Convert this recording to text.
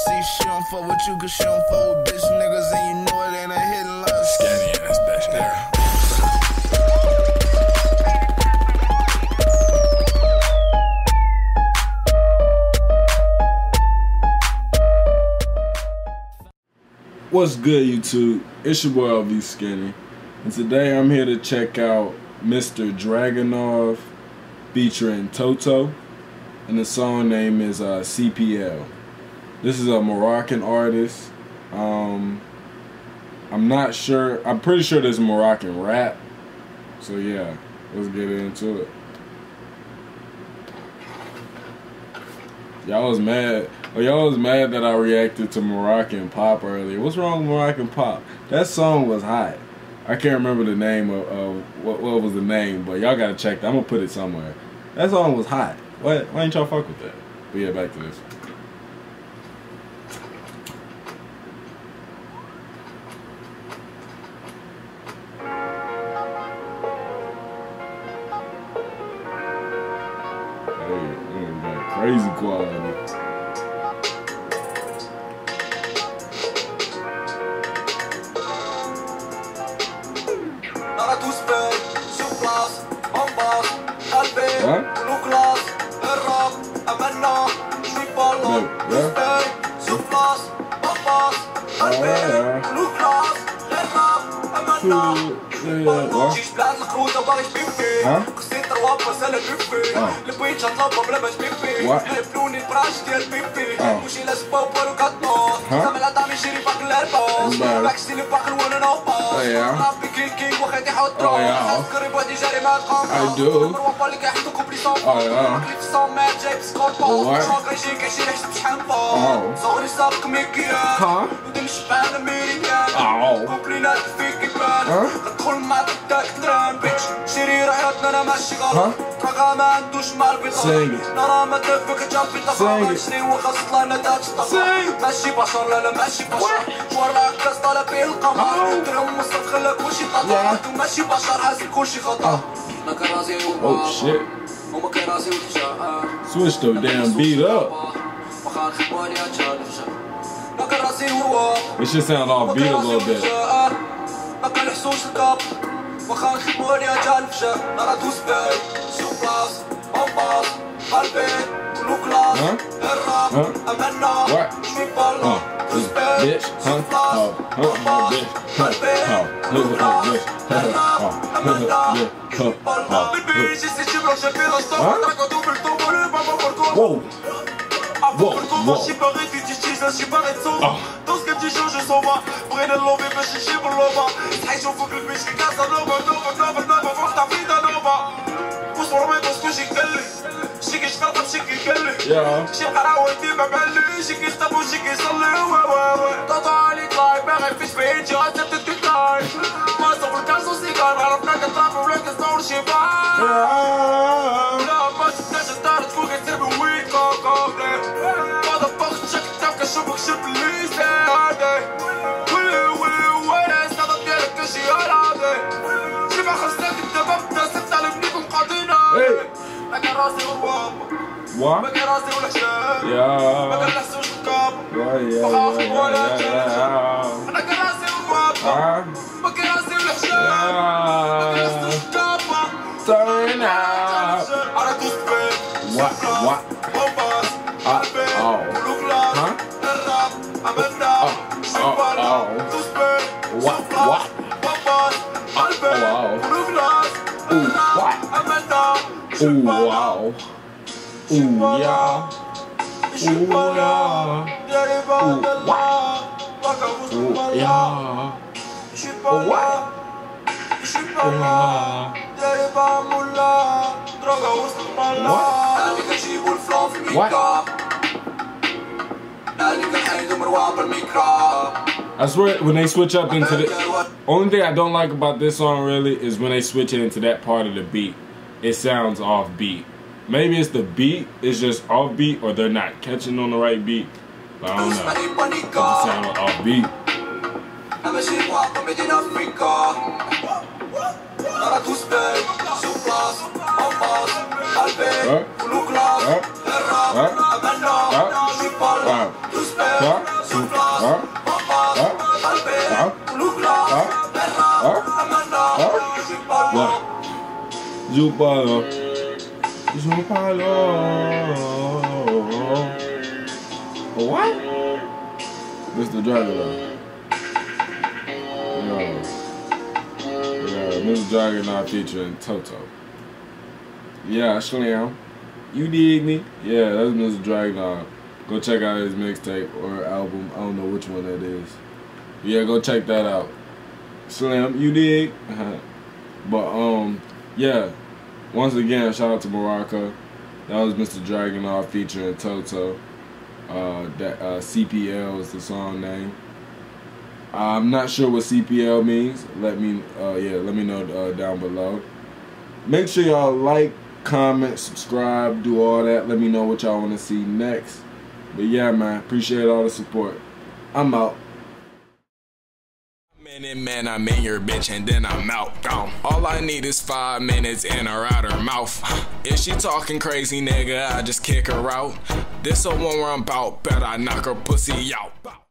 see she don't fuck with you cause she don't fuck with bitch niggas, and you know it ain't a hidden love. Scanny ass bitch there. What's good, YouTube? It's your boy LV Skinny, and today I'm here to check out Mr. Dragunov featuring Toto, and the song name is CPL. This is a Moroccan artist. I'm not sure. I'm pretty sure there's Moroccan rap. So yeah, let's get into it. Y'all was mad. Oh, y'all was mad that I reacted to Moroccan pop earlier. What's wrong with Moroccan pop? That song was hot. I can't remember the name of what was the name, but y'all gotta check that. I'm gonna put it somewhere. That song was hot. Why ain't y'all fuck with that? But yeah, back to this. Hey, crazy quality. I do. Oh shit. Switch the damn beat up. It should sound off beat a little bit. What? Bitch, Whoa. What? Turn out. What? Ooh, wow. Ooh, yeah. Ooh, yeah. Ooh, yeah. I swear, when they switch up into the... Only thing I don't like about this song, really, is when they switch it into that part of the beat. It sounds off beat. Maybe it's the beat is just off beat, or they're not catching on the right beat. But I don't know. It just sounds off beat. Jupalo. What? Mr. Dragonov. Mr. Dragonov featuring Toto. Yeah, Slam. You dig me? Yeah, that's Mr. Dragonov. Go check out his mixtape or album. I don't know which one that is. Yeah, go check that out. Slim, you dig? But yeah. Once again, shout out to Morocco. That was Mr. Dragonov featuring Toto. CPL is the song name. I'm not sure what CPL means. Let me know down below. Make sure y'all like, comment, subscribe, do all that. Let me know what y'all want to see next. But yeah, man, appreciate all the support. I'm out. Man, I'm in your bitch and then I'm out, gone. All I need is 5 minutes in or out her mouth. If she talking crazy, nigga, I just kick her out. This a one where I'm bout, bet I knock her pussy out.